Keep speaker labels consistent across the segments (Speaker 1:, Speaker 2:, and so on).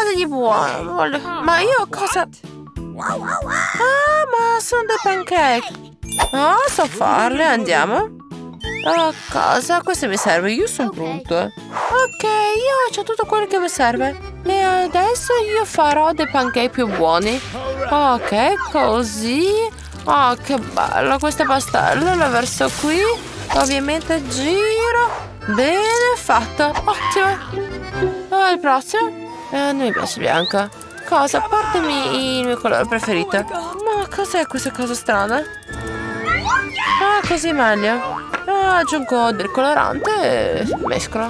Speaker 1: qualcosa di buono. Ma io cosa... Ah, ma sono dei pancake. So farle, andiamo. Cosa? Questo mi serve, io sono pronta. Ok, io ho tutto quello che mi serve. E adesso io farò dei pancake più buoni. Ok, così. Che bello questa pastella. La verso qui. Ovviamente giro. Bene, fatto. Ottimo. Il prossimo. Non mi piace bianca. Cosa? Portami il mio colore preferito. Ma cos'è questa cosa strana? Così meglio. Aggiungo del colorante e mescolo.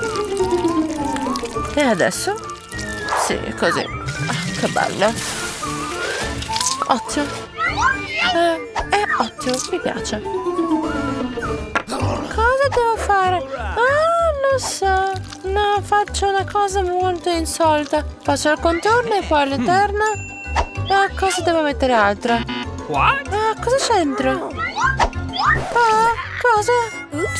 Speaker 1: E adesso? Sì, così. Che bello. Ottimo. Ottimo, mi piace. Cosa devo fare? Non so. No, faccio una cosa molto insolita. Faccio il contorno e poi l'interno. Cosa devo mettere altro? Cosa c'è dentro? Cosa? Oops.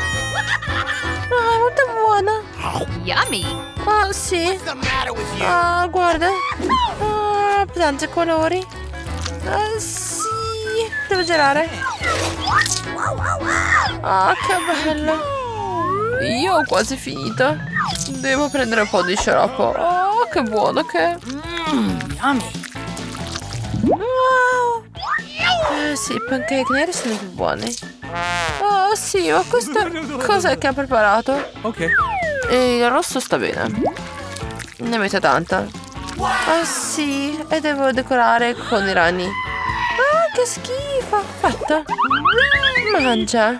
Speaker 1: È molto buona.
Speaker 2: Yummy.
Speaker 1: Sì. Guarda. Tanti colori. Sì. Devo girare. Che bello. Io ho quasi finito. Devo prendere un po' di sciroppo. Che buono che è.
Speaker 2: Yummy.
Speaker 1: Wow. Sì, i pancake neri sono più buoni. Sì, ma questo cos'è che ha preparato?
Speaker 3: Ok.
Speaker 1: E il rosso sta bene. Ne mette tanta. Sì, e devo decorare con i ragni. Che schifo. Fatto. Mangia.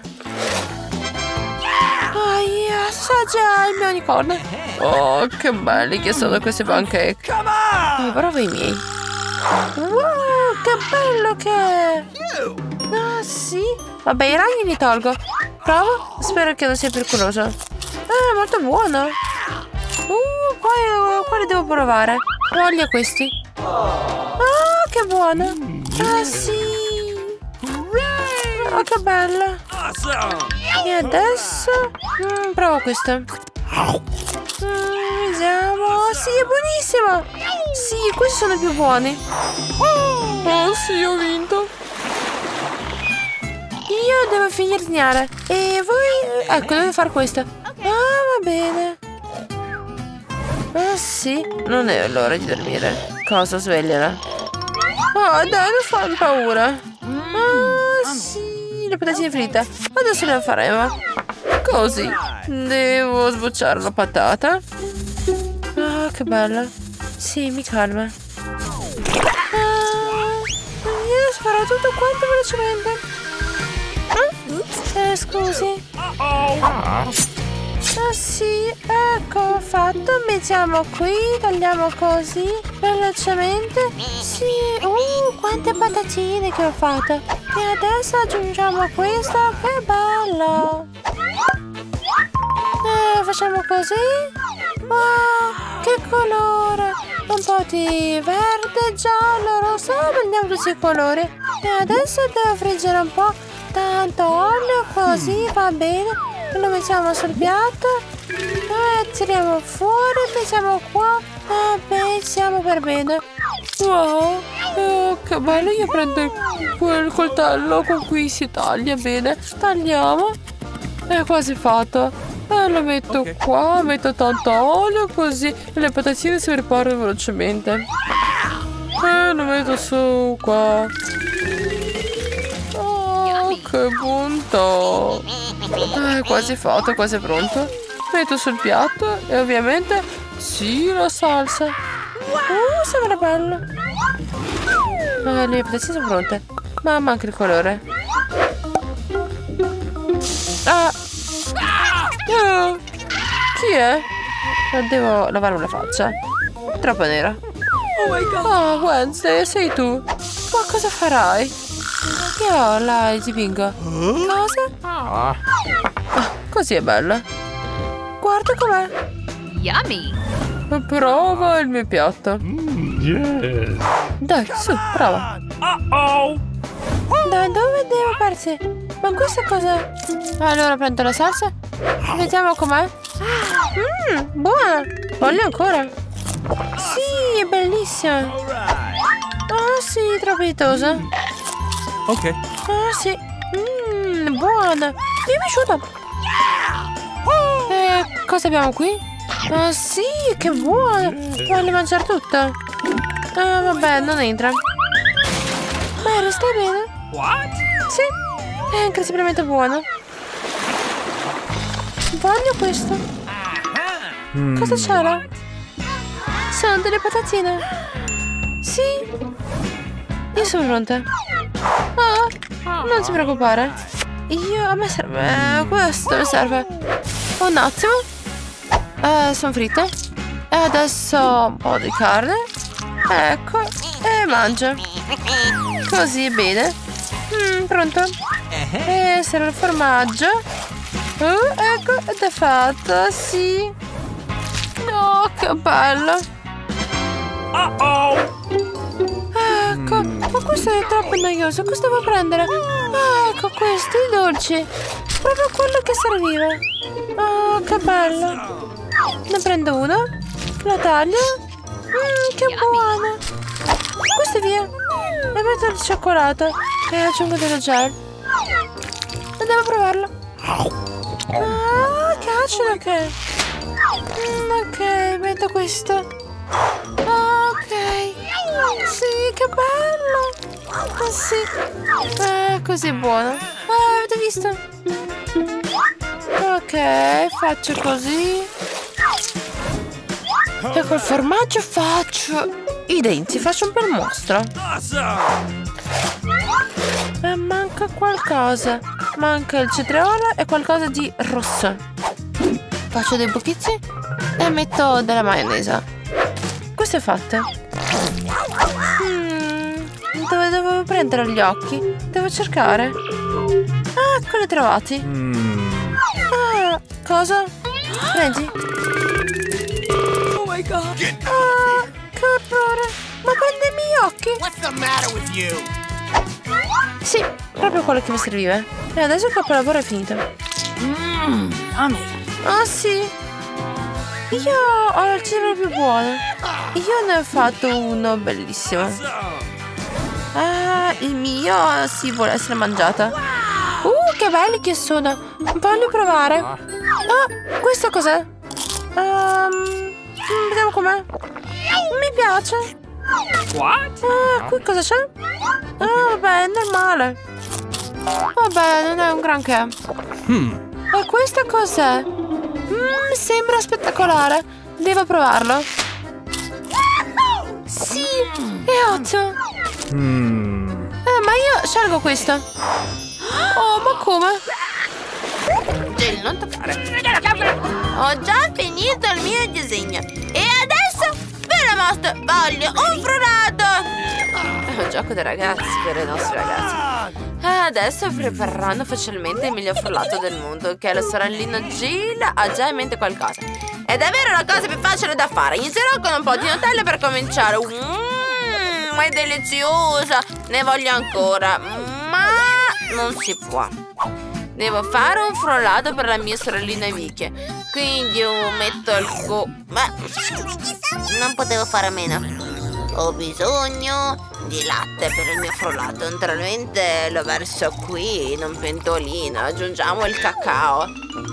Speaker 1: Assaggia il mio unicorno. Che belli che sono questi pancake. Bravo i miei. Wow, che bello che è. Sì. Vabbè, i ragni li tolgo. Provo. Spero che non sia pericoloso. È molto buono. Poi quali devo provare? Voglio questi. Che buono. Sì. Che bello. E adesso provo questo. Vediamo. Sì, è buonissimo. Sì, questi sono più buoni. Sì, ho vinto. Io devo finire di dinare. E voi... Ecco, devo fare questo. Va bene. Sì, non è l'ora di dormire. Cosa? Svegliala. Dai, non fammi paura. Sì, le patatine fritte. Adesso le faremo. Così. Devo sbocciare la patata. Che bella. Sì, mi calma. Io farò tutto quanto velocemente. Scusi. Sì, ecco fatto. Mettiamo qui, tagliamo così velocemente. Sì, quante patatine che ho fatto. E adesso aggiungiamo questo. Che bello. Facciamo così. Wow, che colore. Un po' di verde, giallo, rosso. Prendiamo tutti i colori. E adesso devo friggere un po'. Tanto olio, così va bene. Lo mettiamo sul piatto. Tiriamo fuori. Mettiamo qua. Siamo per bene. Wow, che bello. Io prendo quel coltello con cui si taglia bene. Tagliamo. È quasi fatto. Lo metto qua. Metto tanto olio così le patatine si riparano velocemente. Lo metto su qua. Che bontà. È quasi fatto, quasi pronto. Metto sul piatto e ovviamente sì, la salsa. Sembra bello. Le mie patatine sono pronte. Ma manca il colore. Chi è? Devo lavare la faccia. Troppo nera. Wednesday, sei tu. Ma cosa farai? Io la dipingo. Cosa? Così è bella. Guarda com'è.
Speaker 2: Yummy.
Speaker 1: Prova il mio piatto.
Speaker 3: Yes.
Speaker 1: Dai, su, prova. Da dove devo partire? Ma questa cosa... Allora prendo la salsa. Vediamo com'è. Buona. Voglio ancora. Sì, è bellissima. Ah, sì, troppo appetitosa.
Speaker 3: Ok.
Speaker 1: Ah, sì. Buona. Mi è piaciuta. Cosa abbiamo qui? Ah, sì, che buona. Voglio mangiare tutta. Ah, vabbè, non entra. Bene, stai bene?
Speaker 3: What?
Speaker 1: Sì, è incredibilmente buono. Voglio questo. Cosa c'era? Sono delle patatine. Sì. Io sono pronta. Ah, non ti preoccupare. A me serve questo, mi serve. Un attimo. Sono fritte. E adesso un po' di carne. Ecco. E mangia. Così, bene. Pronto? E serve il formaggio. Ecco, ed è fatto, sì. Oh, che bello. Ecco, ma questo è troppo noioso. Cosa devo prendere? Ah, ecco questi, i dolci. Proprio quello che serviva. Oh, che bello. Ne prendo uno. Lo taglio. Che buono. Questo è via. E metto il cioccolato. E aggiungo dello gel. E devo provarlo. Ah, che acido che è. Ok, metto questo. Ok. Sì, che bello. Ah, sì. Così buono. Avete visto? Ok, faccio così. E col formaggio faccio i denti, faccio un bel mostro. Manca qualcosa. Manca il cetriolo e qualcosa di rosso. Faccio dei buchizi e metto della maionese. Questo è fatto. Dove devo prendere gli occhi? Devo cercare. Ah, eccoli trovati. Ah, cosa? Prendi.
Speaker 3: Oh my god.
Speaker 1: Ah, che orrore. Ma prende i miei occhi?
Speaker 4: What's the matter with you?
Speaker 1: Sì, proprio quello che mi serviva. E adesso il capolavoro è finito.
Speaker 2: Yummy.
Speaker 1: Ah, sì. Io ho il cibo più buono. Io ne ho fatto uno bellissimo. Ah, il mio si vuole essere mangiata. Che belli che sono. Voglio provare. Ah, questo cos'è? Vediamo com'è. Mi piace.
Speaker 3: What?
Speaker 1: Ah, qui cosa c'è? Ah, vabbè, è normale. Vabbè, non è un granché. E questo cos'è? Sembra spettacolare. Devo provarlo. Sì, è ottimo. Ma io scelgo questo. Oh, ma come?
Speaker 5: Jill, non toccare. Ho già finito il mio disegno e adesso ve lo mostro. Voglio un frullato. È un gioco dei ragazzi per i nostri ragazzi. Adesso prepareranno facilmente il miglior frullato del mondo, che è la sorellina Jill ha già in mente qualcosa. È davvero la cosa più facile da fare. Inizierò con un po' di Nutella per cominciare. È deliziosa. Ne voglio ancora, ma non si può. Devo fare un frullato per la mia sorellina Vicky. Quindi io metto il ma non potevo fare a meno. Ho bisogno di latte per il mio frullato. Naturalmente lo verso qui in un pentolino. Aggiungiamo il cacao.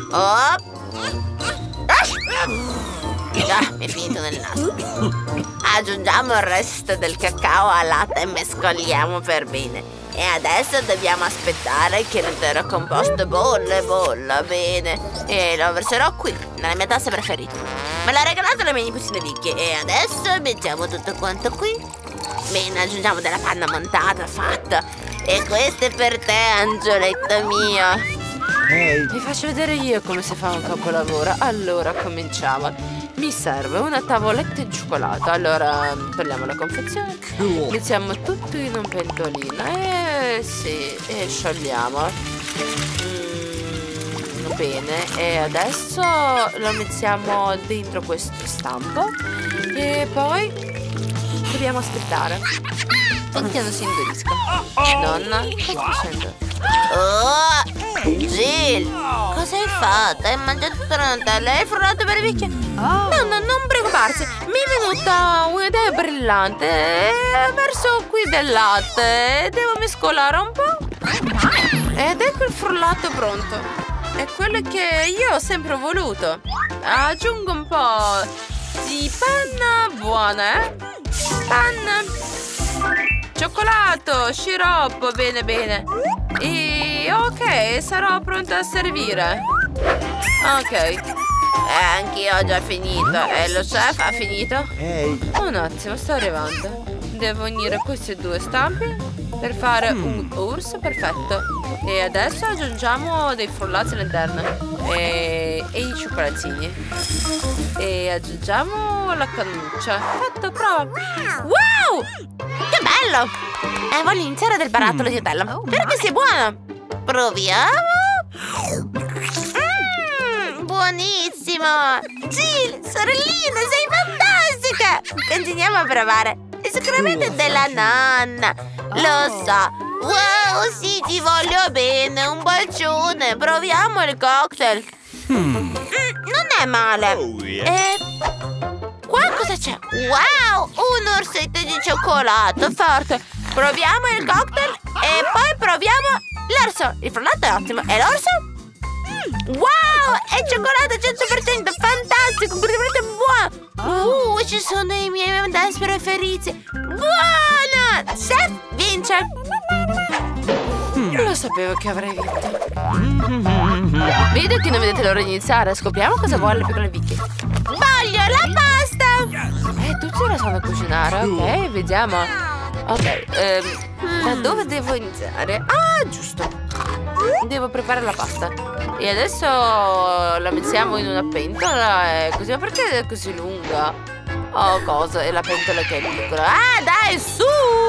Speaker 5: Mi è finito nel naso. Aggiungiamo il resto del cacao al latte e mescoliamo per bene. E adesso dobbiamo aspettare che l'intero composto bolla bene. E lo verserò qui, nella mia tazza preferita. Me l'ha regalato la mia nipotina Vicky. E adesso mettiamo tutto quanto qui. Bene, aggiungiamo della panna montata, fatta. E questo è per te, angioletto mio. Vi faccio vedere io come si fa un capolavoro. Allora, cominciamo. Mi serve una tavoletta in cioccolato. Allora, togliamo la confezione. Mettiamo tutto in un pentolino. E sciogliamo. Bene. E adesso lo mettiamo dentro questo stampo. E poi dobbiamo aspettare finché non si indurisca. Nonna, cosa stai facendo? Oh, Jill, cosa hai fatto? Hai mangiato tutta la Nutella e hai frullato per Vicky? No, non preoccuparsi. Mi è aiuta! Un'idea brillante! Ho perso qui del latte! Devo mescolare un po'? Ed ecco il frullato pronto! È quello che io ho sempre voluto! Aggiungo un po' di panna buona, eh? Panna! Cioccolato, sciroppo, bene bene! E ok, sarò pronta a servire! Ok! Anch'io ho già finito. E lo chef ha finito? Un attimo, sto arrivando. Devo unire queste due stampe per fare un urso perfetto. E adesso aggiungiamo dei frullati all'interno. E i cioccolatini. E aggiungiamo la cannuccia. Fatto, prova. Wow! Che bello! Voglio iniziare del barattolo di Nutella. Spero che sia buono. Proviamo. Buonissimo! Jill, sorellina, sei fantastica! Continuiamo a provare. È sicuramente della nonna. Lo so. Wow, sì, ti voglio bene. Un bacione. Proviamo il cocktail. Non è male. Qua cosa c'è? Wow, un orsetto di cioccolato forte. Proviamo il cocktail e poi proviamo l'orso. Il frullato è ottimo. E l'orso? Wow, è cioccolato 100%, fantastico, veramente buono. Ci sono i miei M&M's preferiti. Buono! Chef vince. Lo sapevo che avrei vinto. Vedo che non vedete l'ora di iniziare. Scopriamo cosa vuole la piccola Vicky. Voglio la pasta. Tutti la sanno cucinare. Ok, vediamo. Ok, da dove devo iniziare? Ah, giusto. Devo preparare la pasta. E adesso la mettiamo in una pentola. Così, ma perché è così lunga? Oh, cosa? E la pentola che è piccola. Ah, dai, su!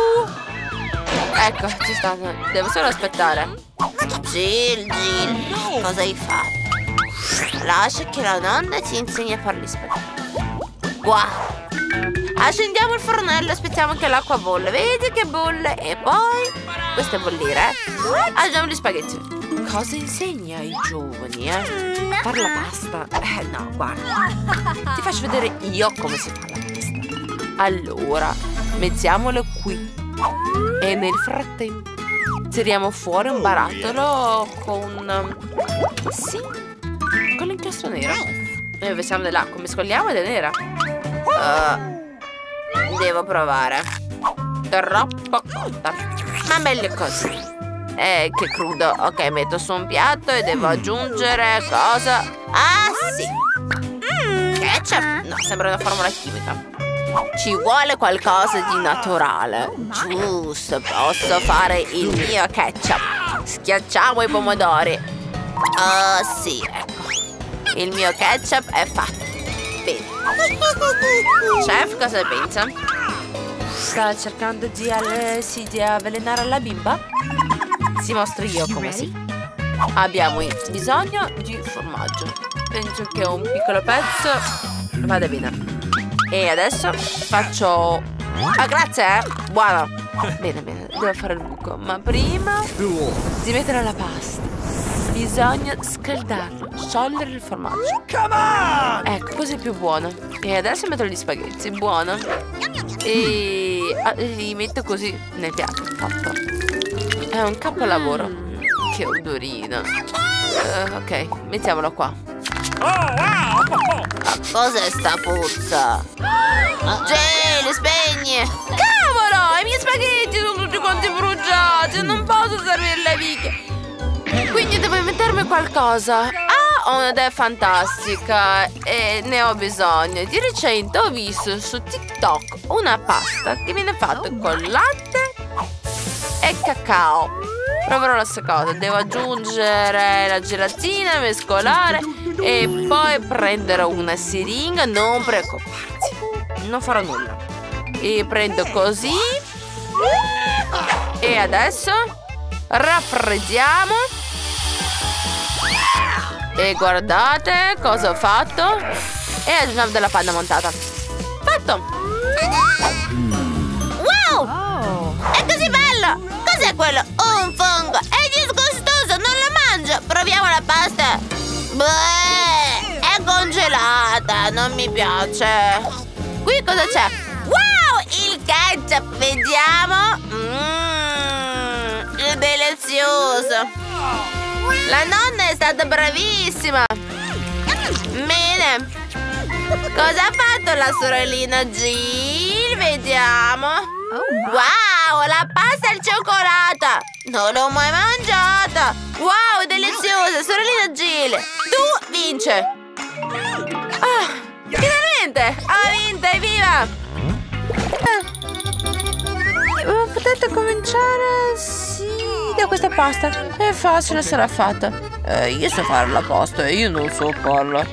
Speaker 5: Ecco, ci sta. Devo solo aspettare. Jill, cosa hai fatto? Lascia che la nonna ti insegni a fare gli spaghetti. Qua. Accendiamo il fornello, aspettiamo che l'acqua bolle. Vedi che bolle. E poi, questo è bollire, aggiungiamo gli spaghetti. Cosa insegni ai giovani, Fare la pasta? No, guarda. Ti faccio vedere io come si fa la pasta. Allora, mettiamolo qui. E nel frattempo tiriamo fuori un barattolo con... Sì, con l'inchiostro nero. E versiamo dell'acqua, mescoliamo ed è nera. Devo provare. Troppo cotta. Ma meglio così. Che crudo. Ok, metto su un piatto e devo aggiungere cosa? Ah, sì. Ketchup? No, sembra una formula chimica. Ci vuole qualcosa di naturale. Giusto, posso fare il mio ketchup. Schiacciamo i pomodori. Sì, ecco. Il mio ketchup è fatto. Bene. Chef, cosa ne pensa? Sta cercando di avvelenare la bimba? Ti mostro io come si fa. Abbiamo bisogno di formaggio. Penso che un piccolo pezzo vada bene. E adesso faccio... Ah, grazie, buono. Bene, bene, devo fare il buco. Ma prima di mettere la pasta bisogna scaldarlo, sciogliere il formaggio. Ecco, così è più buono. E adesso metto gli spaghetti, buono. E li metto così nel piatto. Fatto. È un capolavoro. Che odorino. Ok, mettiamolo qua. Cos'è sta puzza? Jill, spegni! Cavolo! I miei spaghetti sono tutti quanti bruciati! Non posso servirli a Vicky! Quindi devo inventarmi qualcosa. Ho un'idea fantastica e ne ho bisogno. Di recente ho visto su TikTok una pasta che viene fatta con latte e cacao. Proverò la stessa cosa. Devo aggiungere la gelatina, mescolare e poi prendere una siringa. Non preoccuparti, non farò nulla. E prendo così. E adesso raffreddiamo. E guardate cosa ho fatto. E aggiungiamo della panna montata. Fatto. Wow, è così bello. Cos'è quello? Un fungo. È disgustoso, non lo mangio. Proviamo la pasta. Beh, è congelata, non mi piace. Qui cosa c'è? Wow, il ketchup, vediamo. È delizioso. La nonna è stata bravissima. Bene. Cosa ha fatto la sorellina Jill? Vediamo. Wow, la pasta al cioccolato. Non l'ho mai mangiata. Wow, deliziosa. Sorellina Jill, tu vince. Finalmente! Ha vinto, evviva!
Speaker 1: Potete cominciare? Sì, da questa pasta. È facile, sarà fatta. Io so fare la pasta e io non so farla.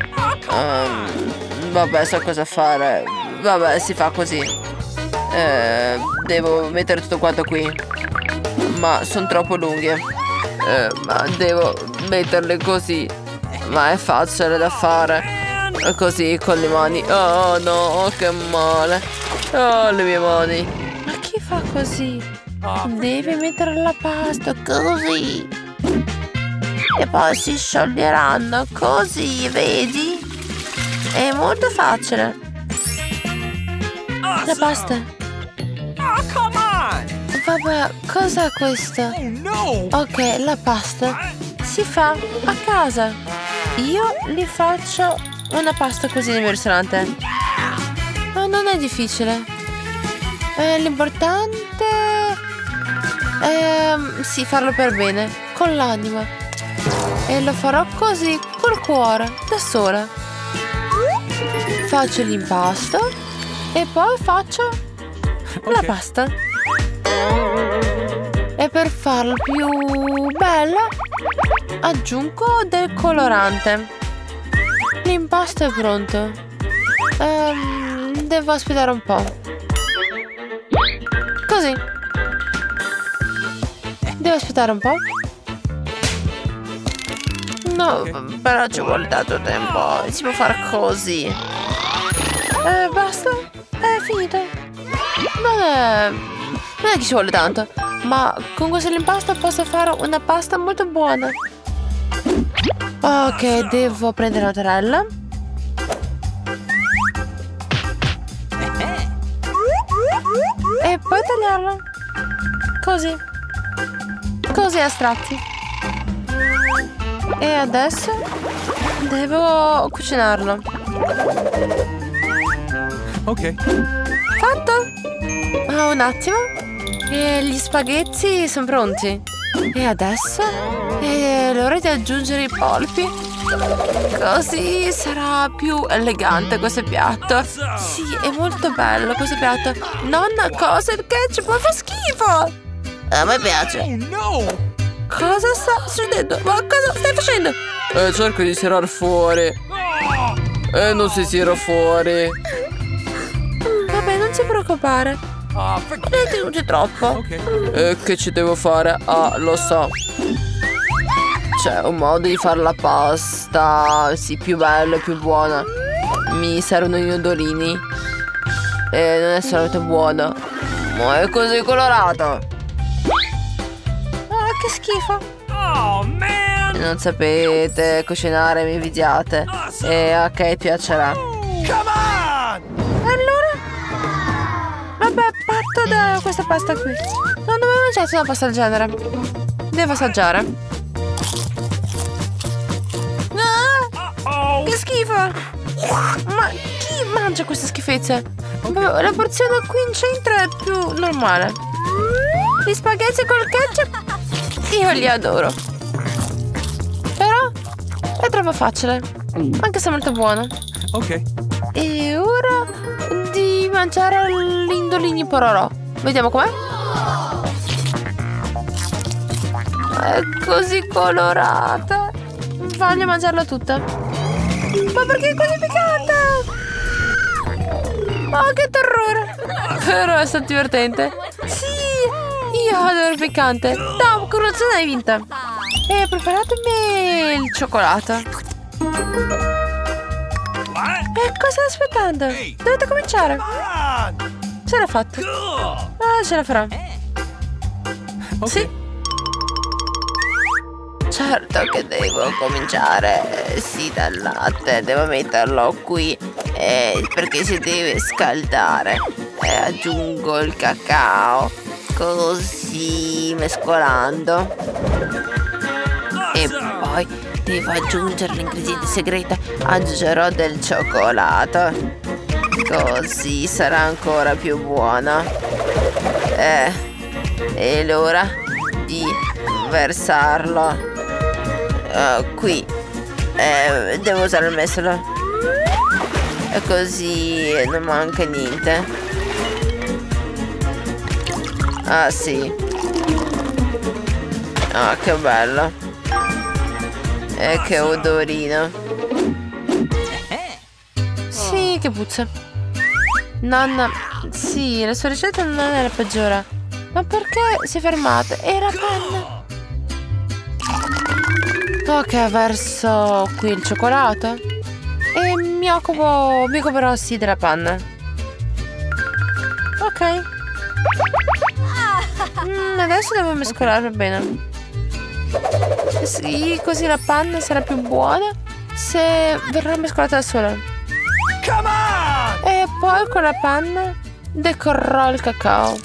Speaker 1: Vabbè, so cosa fare. Vabbè, si fa così. Devo mettere tutto quanto qui. Ma sono troppo lunghe. Ma devo metterle così. Ma è facile da fare. Così con le mani. Oh no, che male. Oh, le mie mani. Ma chi fa così? Deve mettere la pasta così. E poi si scioglieranno così, vedi? È molto facile. La pasta.
Speaker 3: Oh, come on!
Speaker 1: Vabbè, cos'è questo?
Speaker 3: Oh, no!
Speaker 1: Ok, la pasta si fa a casa. Io li faccio una pasta così nel mio ristorante. Ma non è difficile. L'importante è sì, farlo per bene, con l'anima. E lo farò così, col cuore, da sola. Faccio l'impasto e poi faccio la pasta. E per farlo più bella aggiungo del colorante. L'impasto è pronto. Devo aspettare un po'. Così. Devo aspettare un po'. No, però ci vuole tanto tempo. Si può fare così. Basta? È finito. Non è che ci vuole tanto. Ma con questo impasto posso fare una pasta molto buona. Ok, devo prendere la mozzarella. E poi tagliarla. Così. Così a strazzi. E adesso devo cucinarlo.
Speaker 3: Ok.
Speaker 1: Fatto. Un attimo. E gli spaghetti sono pronti. E adesso è l'ora di aggiungere i polpi. Così sarà più elegante questo piatto. Sì, è molto bello questo piatto. Nonna, cosa il ketchup? Ma fa schifo. A me piace.
Speaker 3: Oh, no!
Speaker 1: Cosa sta succedendo? Ma cosa stai facendo? Cerco di tirar fuori. Non si tira fuori. Vabbè, non ti preoccupare. Ne tenuti troppo.
Speaker 3: Ok.
Speaker 1: Che ci devo fare? Ah, lo so. C'è un modo di fare la pasta, sì, più bella e più buona. Mi servono i nodolini. E non è solamente buono, ma è così colorato. Ah, che schifo.
Speaker 3: Oh, man!
Speaker 1: Non sapete cucinare, mi invidiate. E a che piacerà.
Speaker 3: Come on!
Speaker 1: Allora? Vabbè, parto da questa pasta qui. Non ho mai mangiato una pasta del genere. Devo assaggiare. Ah, che schifo! Ma chi mangia queste schifezze? La porzione qui in centro è più normale. Gli spaghetti col ketchup, io li adoro. Però è troppo facile, anche se è molto buono.
Speaker 3: Ok.
Speaker 1: E ora di mangiare l'indolini pororò. Vediamo com'è. È così colorata. Voglio mangiarla tutta. Ma perché è così piccante? Oh, che terrore. Però è stato divertente. Sì, io adoro il piccante. No, colazione hai vinta. E preparatemi il cioccolato. E cosa stai aspettando? Dovete cominciare. Ce l'ho fatta. Ce la farò.
Speaker 3: Ok.
Speaker 1: Sì.
Speaker 5: Certo che devo cominciare, sì, dal latte, devo metterlo qui perché si deve scaldare. Aggiungo il cacao, così, mescolando. E poi devo aggiungere l'ingrediente segreto, aggiungerò del cioccolato, così sarà ancora più buono. È l'ora di versarlo qui. Devo usare il mestolo, e così non manca niente. Ah sì, ah che bello, e che odorino.
Speaker 1: Sì, che puzza. Nonna, sì, la sua ricetta non è la peggiore. Ma perché si è fermata? Era panna. Ok, verso qui il cioccolato e mi occuperò sì della panna. Ok. Adesso devo mescolarlo bene. Sì, così la panna sarà più buona se verrà mescolata da sola.
Speaker 3: Come on!
Speaker 1: E poi con la panna decorerò il cacao.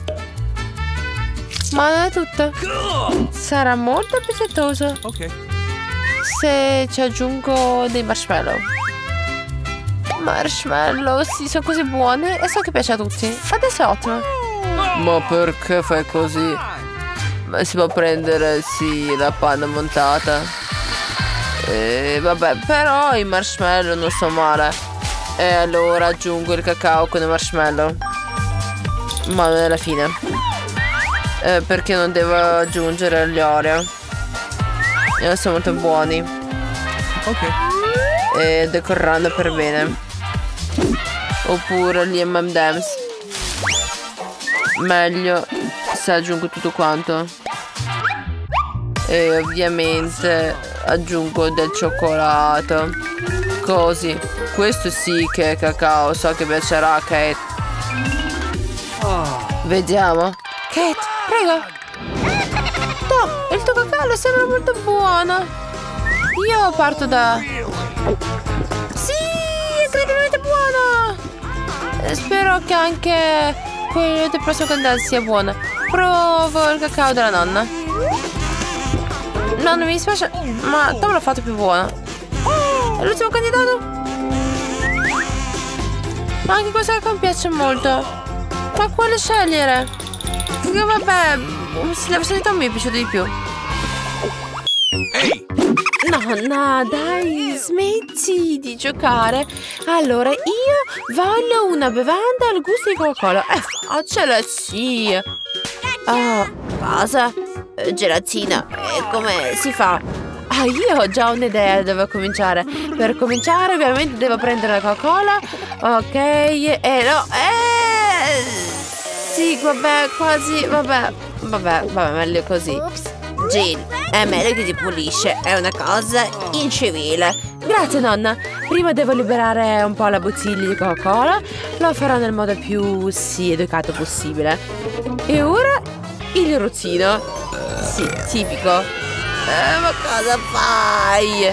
Speaker 1: Ma non è tutto.
Speaker 3: Cool.
Speaker 1: Sarà molto appetitoso
Speaker 3: Okay.
Speaker 1: se ci aggiungo dei marshmallow. Marshmallow, sì, sono così buone e so che piace a tutti. Adesso è ottimo. Ma perché fai così? Ma si può prendere, sì, la panna montata. Vabbè, però i marshmallow non sono male. E allora aggiungo il cacao con i marshmallow. Ma non è la fine. Perché non devo aggiungere gli Oreo. Sono molto buoni.
Speaker 3: Ok.
Speaker 1: E decorando per bene. Oppure gli M&M's. Meglio se aggiungo tutto quanto. E ovviamente aggiungo del cioccolato. Così. Questo sì che è cacao. So che piacerà a Kate. Vediamo. Kate, prego. Tom, il tuo cacao sembra molto buono. Io parto da... Sì, è incredibilmente buono. Spero che anche quello del prossimo candidato sia buono. Provo il cacao della nonna. No, non mi dispiace, ma Tom l'ha fatto più buono. È l'ultimo candidato. Ma anche questo cacao mi piace molto. Ma quale scegliere? Che vabbè, la versione di Tom mi è piaciuta di più.
Speaker 3: Ehi!
Speaker 1: Nonna, dai, smetti di giocare. Allora, io voglio una bevanda al gusto di Coca-Cola. Faccela, sì. Cosa? Gelatina. E come si fa? Io ho già un'idea dove cominciare. Per cominciare, ovviamente, devo prendere la Coca-Cola. Ok, e no. Sì, vabbè, quasi. Vabbè, meglio così. Jill, è meglio che ti pulisce. È una cosa incivile. Grazie, nonna. Prima devo liberare un po' la bottiglia di Coca-Cola. Lo farò nel modo più, sì, educato possibile. E ora il rozzino. Sì, tipico. Ma cosa fai?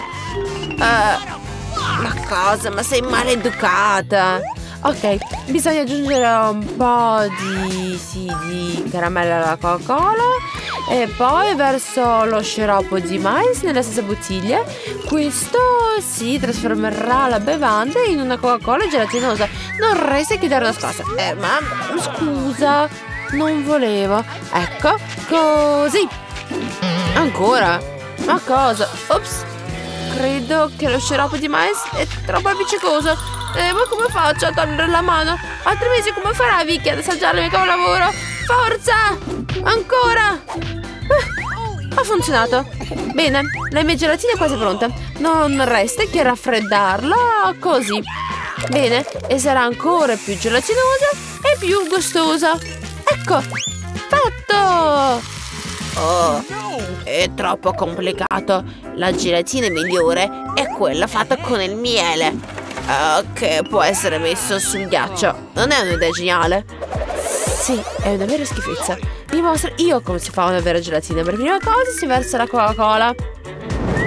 Speaker 1: Ma cosa? Ma sei maleducata. Ok, bisogna aggiungere un po' di caramella alla Coca-Cola. E poi verso lo sciroppo di mais nella stessa bottiglia. Questo si trasformerà la bevanda in una Coca-Cola gelatinosa. Non resta che dare nascosta. Ma scusa, non volevo. Ecco, così. Ancora? Ma cosa? Ops. Credo che lo sciroppo di mais è troppo appiccicoso. Ma come faccio a togliere la mano? Altrimenti come farà Vicky ad assaggiare il mio lavoro? Forza! Ancora! Ha funzionato. Bene, la mia gelatina è quasi pronta. Non resta che raffreddarla così. Bene, e sarà ancora più gelatinosa e più gustosa. Ecco, fatto! Oh, è troppo complicato. La gelatina migliore è quella fatta con il miele. Che può essere messo sul ghiaccio. Non è un'idea geniale? Sì, è una vera schifezza. Vi mostro io come si fa una vera gelatina. Per prima cosa si versa la Coca-Cola.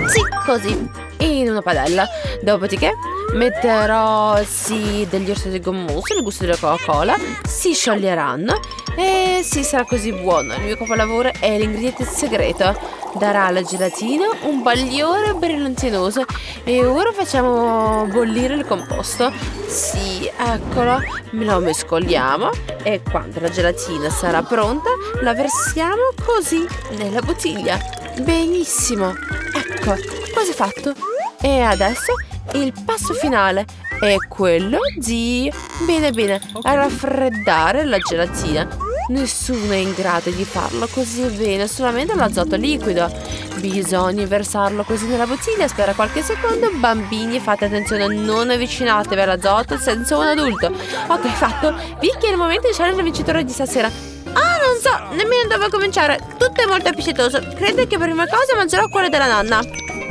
Speaker 5: Sì, così, in una padella. Dopodiché metterò, sì, degli orsetti gommosi, il gusto della Coca-Cola. Si scioglieranno e sì, sarà così buono. Il mio capolavoro è l'ingrediente segreto. Darà alla gelatina un bagliore brillantinoso. E ora facciamo bollire il composto. Sì, eccolo. Lo mescoliamo e quando la gelatina sarà pronta la versiamo così nella bottiglia. Benissimo. Ecco, quasi fatto. E adesso il passo finale è quello di, bene, raffreddare la gelatina. Nessuno è in grado di farlo così bene, solamente l'azoto liquido. Bisogna versarlo così nella bottiglia, aspetta qualche secondo. Bambini, fate attenzione, non avvicinatevi all'azoto senza un adulto. Ok, fatto. Vicky, è il momento di scegliere il vincitore di stasera. Ah, non so nemmeno dove cominciare. Tutto è molto appetitoso. Credo che per prima cosa mangerò quello della nonna.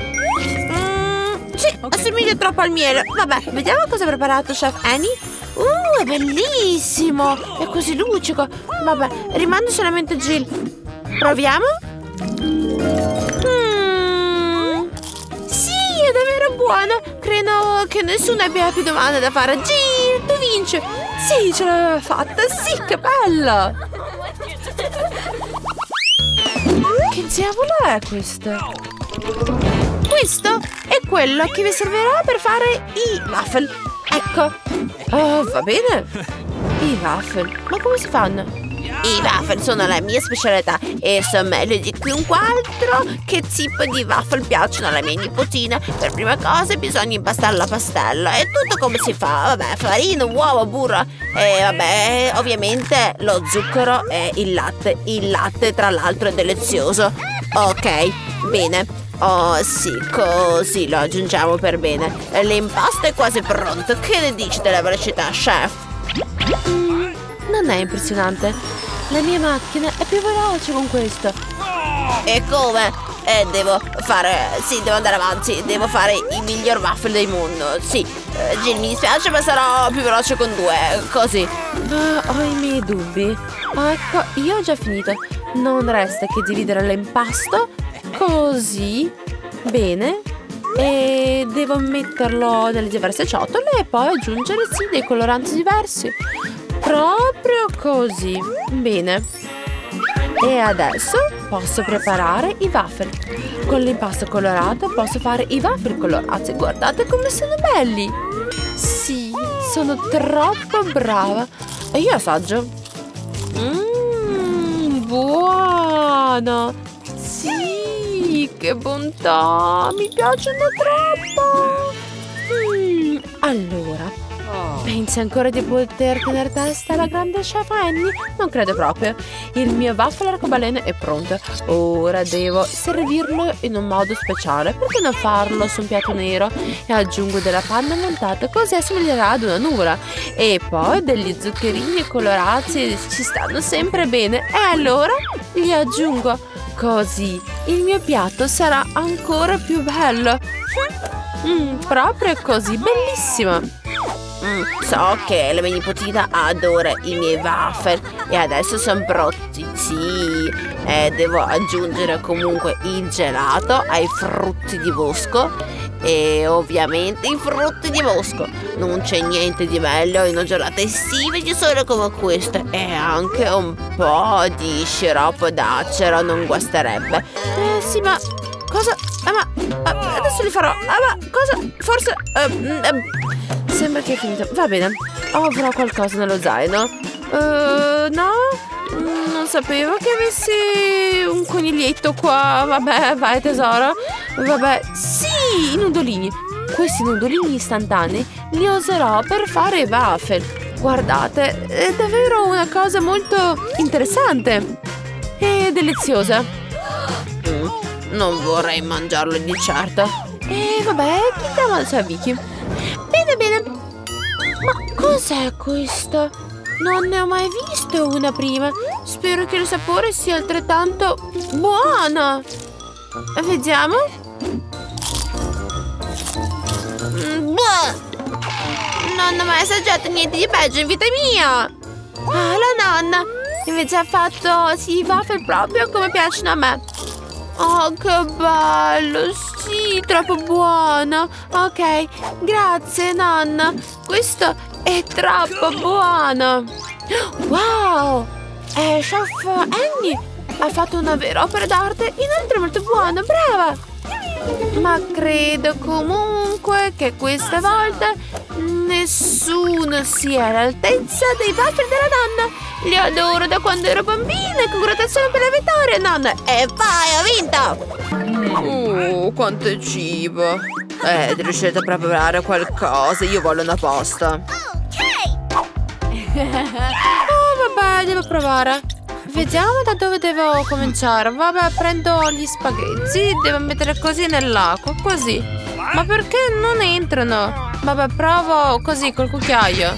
Speaker 5: Sì, okay. Assomiglia troppo al miele. Vabbè, vediamo cosa ha preparato Chef Annie. È bellissimo. È così lucido. Vabbè, rimando solamente Jill. Proviamo. Sì, è davvero buono. Credo che nessuno abbia più domande da fare. Jill, tu vinci. Sì, ce l'aveva fatta. Sì, che bella. Che diavolo è questo? Questo è quello che vi servirà per fare i waffle. Ecco. Oh, va bene. I waffle. Ma come si fanno? I waffle sono la mia specialità e so meglio di chiunque altro che tipo di waffle piacciono alla mia nipotina. Per prima cosa bisogna impastare la pastella. E tutto come si fa? Vabbè, farina, uova, burro e vabbè, ovviamente lo zucchero e il latte. Il latte, tra l'altro, è delizioso. Ok, bene. Oh sì, così lo aggiungiamo per bene. L'impasto è quasi pronto. Che ne dici della velocità, chef? Non è impressionante. La mia macchina è più veloce con questo. E come? Devo fare... Sì, devo andare avanti. Devo fare i miglior waffle del mondo. Sì, Jill, mi dispiace, ma sarò più veloce con 2. Così. Ho i miei dubbi. Ecco, io ho già finito. Non resta che dividere l'impasto così, bene, e devo metterlo nelle diverse ciotole e poi aggiungere, sì, dei coloranti diversi. Proprio così, bene. E adesso posso preparare i waffle. Con l'impasto colorato posso fare i waffle colorati. Guardate come sono belli. Sì, sono troppo brava. E io assaggio. Buono. Sì, che bontà. Mi piacciono troppo. Allora, pensi ancora di poter tenere testa alla grande chef Annie? Non credo proprio. Il mio waffle arcobaleno è pronto. Ora devo servirlo in un modo speciale. Perché non farlo su un piatto nero? E aggiungo della panna montata, così assomiglierà ad una nuvola. E poi degli zuccherini colorati ci stanno sempre bene. E allora li aggiungo. Così il mio piatto sarà ancora più bello. Proprio così, bellissimo. So che la mia nipotina adora i miei waffle e adesso sono pronti. Sì, devo aggiungere comunque il gelato ai frutti di bosco e ovviamente i frutti di bosco. Non c'è niente di meglio in una giornata estiva di sole come questa e anche un po' di sciroppo d'acero non guasterebbe. Sì, ma cosa? Ma adesso li farò. Ma cosa? Forse sembra che è finito. Va bene. Avrò qualcosa nello zaino. No? Non sapevo che avessi un coniglietto qua. Vabbè, vai tesoro. Vabbè, sì, i nudolini. Questi nudolini istantanei li userò per fare i waffle. Guardate, è davvero una cosa molto interessante e deliziosa. Non vorrei mangiarlo di certo. E vabbè, chiediamo adesso a Vicky. Bene. Ma cos'è questo? Non ne ho mai visto una prima. Spero che il sapore sia altrettanto buono. Vediamo. Non ho mai assaggiato niente di peggio in vita mia. La nonna invece ha fatto i waffle proprio come piacciono a me. Oh, che bello! Sì, troppo buono! Ok, grazie, nonna! Questo è troppo buono! Wow! Chef Annie ha fatto una vera opera d'arte, inoltre molto buona, brava! Ma credo comunque che questa volta nessuno sia all'altezza dei waffle della nonna! Li adoro da quando ero bambina e congratulazioni per la vittoria, nonna! E vai, ho vinto! Quanto cibo! Riuscite a preparare qualcosa? Io voglio una pasta! Oh, vabbè, devo provare! Vediamo da dove devo cominciare. Vabbè, prendo gli spaghetti. Devo mettere così nell'acqua, così. Ma perché non entrano? Vabbè, provo così col cucchiaio.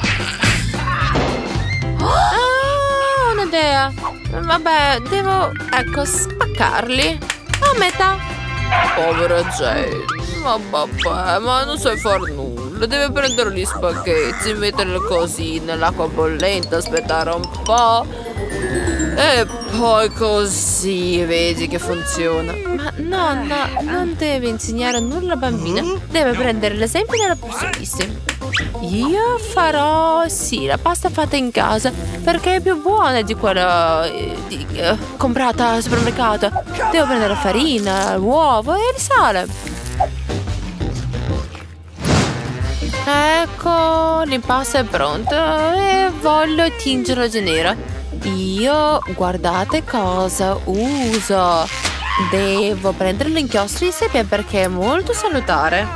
Speaker 5: Ah, un'idea. Vabbè, devo, ecco, spaccarli a metà. Povera Jane. Ma vabbè, ma non sai far nulla. Deve prendere gli spaghetti, metterli così nell'acqua bollente, aspettare un po'. E poi così vedi che funziona. Ma nonna, non deve insegnare nulla alla bambina. Deve prendere l'esempio della professionista. Io farò, sì, la pasta fatta in casa, perché è più buona di quella comprata al supermercato. Devo prendere farina, l'uovo e il sale. Ecco, l'impasto è pronto e voglio tingerlo di nero. Io, guardate cosa uso. Devo prendere l'inchiostro di seppia perché è molto salutare.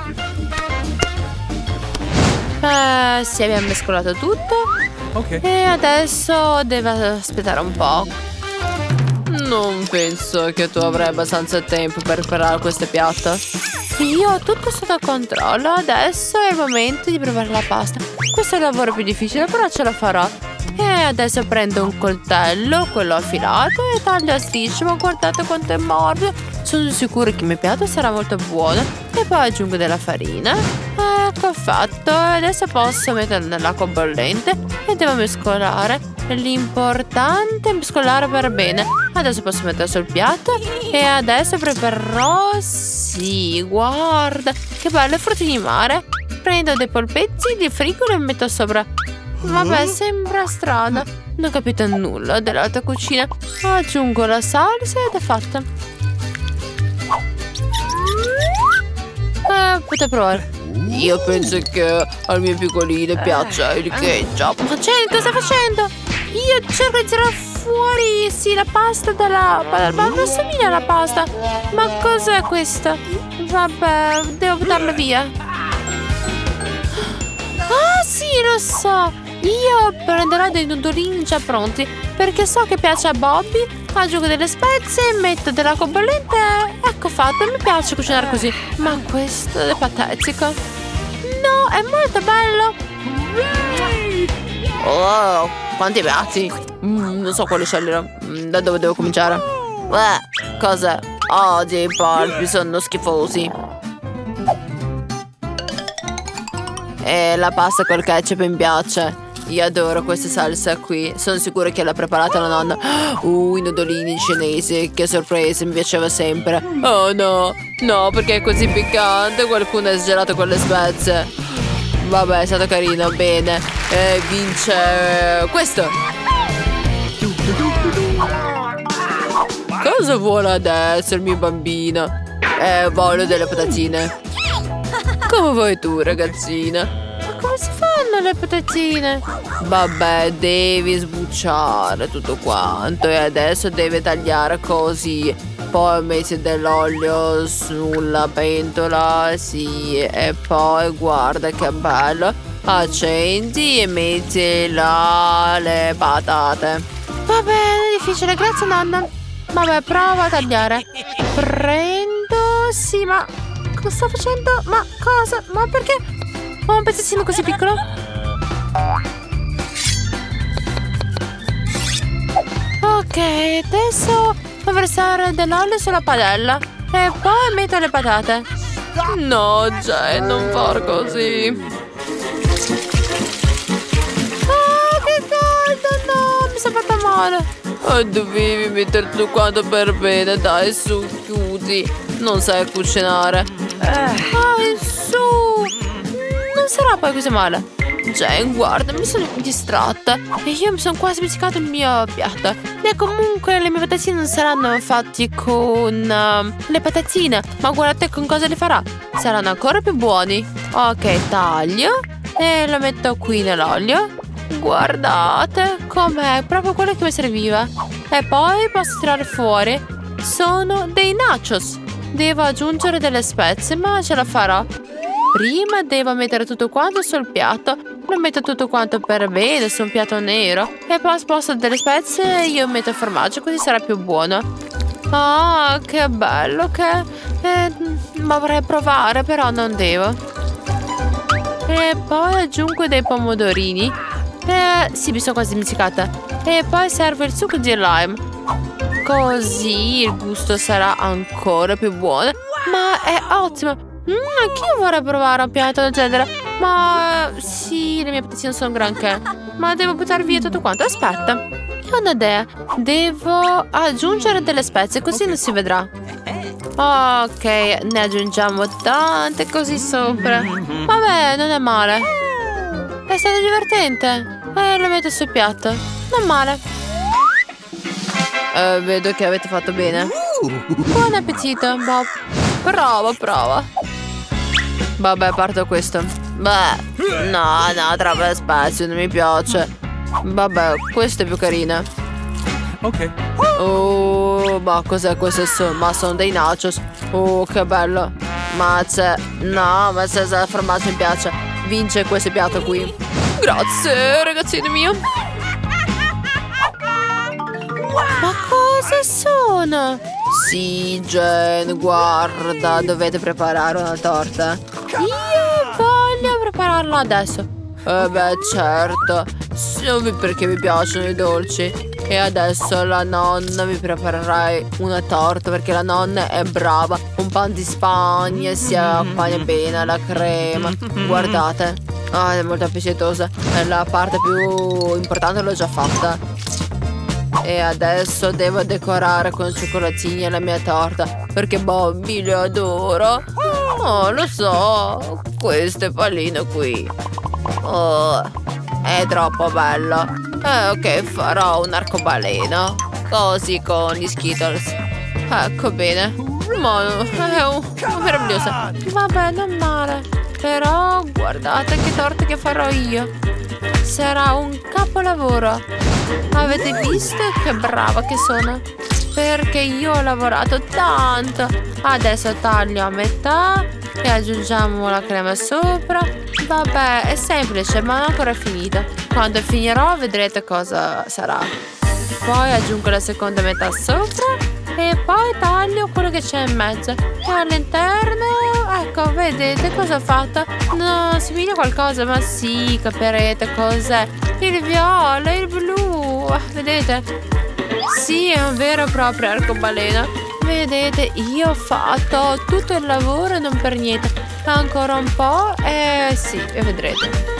Speaker 5: Sì, abbiamo mescolato tutto.
Speaker 3: Ok.
Speaker 5: E adesso devo aspettare un po'. Non penso che tu avrai abbastanza tempo per preparare questo piatto. Io ho tutto sotto controllo. Adesso è il momento di preparare la pasta. Questo è il lavoro più difficile, però ce la farò. E adesso prendo un coltello, quello affilato, e taglio a strisce. Ma guardate quanto è morbido. Sono sicura che il mio piatto sarà molto buono. E poi aggiungo della farina. Ecco fatto. E adesso posso metterlo nell'acqua bollente e devo mescolare. L'importante è mescolare per bene. Adesso posso metterlo sul piatto. E adesso preparerò... Sì, guarda che belle frutti di mare. Prendo dei polpetti, li friggo e li metto sopra. Vabbè, sembra strano. Non ho capito nulla dell'alta cucina. Aggiungo la salsa ed è fatta. Potete provare. Io penso che al mio piccolino piaccia il ketchup. Ma Jane, cosa stai facendo? Io cerco di tirare fuori, sì, la pasta dalla... Ma non assomiglia alla pasta. Ma cos'è questo? Vabbè, devo buttarlo via. Ah, sì, lo so. Io prenderò dei nudolini già pronti perché so che piace a Bobby. Aggiungo delle spezie, metto dell'acqua bollente. Ecco fatto, mi piace cucinare così. Ma questo è patetico. No, è molto bello. Oh, quanti piatti. Non so quale scegliere. Da dove devo cominciare? Cos'è? Oh, i polpi sono schifosi. E la pasta col ketchup mi piace. Io adoro questa salsa qui. Sono sicura che l'ha preparata la nonna. I nudolini cinesi. Che sorpresa, mi piaceva sempre. Oh no, no, perché è così piccante. Qualcuno ha esagerato con le spezie. Vabbè, è stato carino, bene. Vince questo. Cosa vuole adesso il mio bambino? Voglio delle patatine. Come vuoi tu, ragazzina? Come si fanno le patatine? Vabbè, devi sbucciare tutto quanto e adesso devi tagliare così. Poi metti dell'olio sulla pentola, sì, e poi guarda che bello. Accendi e metti là le patate. Va bene, difficile, grazie nonna. Vabbè, prova a tagliare. Prendo, sì, ma cosa sto facendo? Ma cosa? Ma perché? Ho un pezzettino così piccolo? Ok, adesso devo versare dell'olio sulla padella e poi metto le patate. No, Jane, non far così. Ah, che caldo, no, mi sono fatta male. Dovevi mettere tutto quanto per bene, dai, su, chiudi. Non sai cucinare. Dai, su. Non sarà poi così male. Jane, guarda, mi sono distratta e io mi sono quasi dimenticato il mio piatto. E comunque le mie patatine non saranno fatti con le patatine, ma guardate con cosa le farà. Saranno ancora più buoni. Ok, taglio e lo metto qui nell'olio. Guardate com'è, proprio quello che mi serviva. E poi posso tirare fuori. Sono dei nachos. Devo aggiungere delle spezie, ma ce la farò. Prima devo mettere tutto quanto sul piatto. Lo metto tutto quanto per bene su un piatto nero. E poi sposto delle spezie e io metto il formaggio, così sarà più buono. Ah, che bello che... ma vorrei provare, però non devo. E poi aggiungo dei pomodorini. Sì, mi sono quasi dimenticata. E poi servo il succo di lime. Così il gusto sarà ancora più buono. Ma è ottimo. Anch'io vorrei provare un piatto del genere. Ma sì, le mie patatine sono granché. Ma devo buttare via tutto quanto. Aspetta, ho un'idea. Devo aggiungere delle spezie, così non si vedrà. Ok, ne aggiungiamo tante così sopra. Vabbè, non è male. È stato divertente. Lo metto sul piatto. Non male. Vedo che avete fatto bene. Buon appetito, Bob. Prova. Vabbè, parto questo. Beh, no, troppe spezie, non mi piace. Vabbè, questo è più carino.
Speaker 3: Ok.
Speaker 5: Oh, ma cos'è questo? Ma sono dei nachos. Oh, che bello. Ma c'è... No, ma se il formaggio mi piace. Vince questo piatto qui. Grazie, ragazzino mio. Ma cosa sono? Sì, Jane, guarda, dovete preparare una torta. Io voglio prepararla adesso. Beh, certo. Perché mi piacciono i dolci. E adesso la nonna mi preparerai una torta, perché la nonna è brava. Un pan di Spagna, si accompagna bene alla crema. Guardate. Ah, è molto appetitosa. La parte più importante l'ho già fatta. E adesso devo decorare con cioccolatini la mia torta, perché Bobby le adoro. Oh, lo so. Questo pallino qui. Oh, è troppo bello. Ok, farò un arcobaleno. Così con gli Skittles. Ecco bene. Ma è meraviglioso. Vabbè, non male. Però guardate che torta che farò io. Sarà un capolavoro. Avete visto che brava che sono? Perché io ho lavorato tanto. Adesso taglio a metà e aggiungiamo la crema sopra. Vabbè, è semplice, ma non ancora finita. Quando finirò vedrete cosa sarà. Poi aggiungo la seconda metà sopra e poi taglio quello che c'è in mezzo. E all'interno, ecco, vedete cosa ho fatto? No, somiglia a qualcosa, ma sì, capirete cos'è. Il viola, il blu, vedete? Sì, è un vero e proprio arcobaleno. Vedete, io ho fatto tutto il lavoro non per niente. Ancora un po' e sì, e vedrete.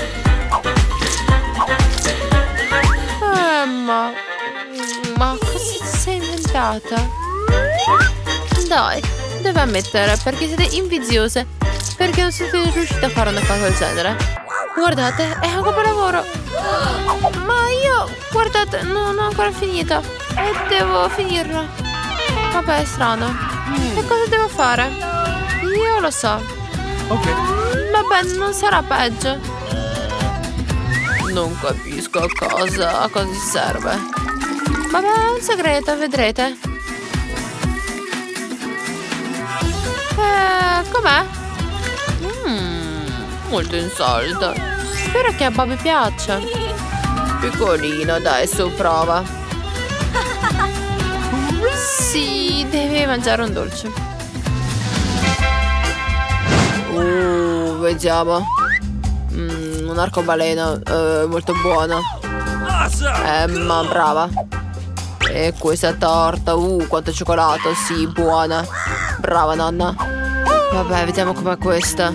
Speaker 5: Ma cosa ti sei inventata? Dai, devo ammettere, perché siete invidiose. Perché non siete riuscite a fare una cosa del genere. Guardate, è un capolavoro. Ma io, guardate, non ho ancora finito. E devo finirla. Vabbè, è strano. E cosa devo fare? Io lo so.
Speaker 3: Ok.
Speaker 5: Vabbè, non sarà peggio. Non capisco a cosa si serve. Vabbè, è un segreto, vedrete. Com'è? Molto insolito. Spero che a Bobby piaccia. Piccolino, dai, su, prova. Sì, devi mangiare un dolce. Vediamo. Un arcobaleno molto buono. Ma brava. E questa torta. Quanto cioccolato. Sì, buona. Brava nonna. Vabbè, vediamo com'è questa.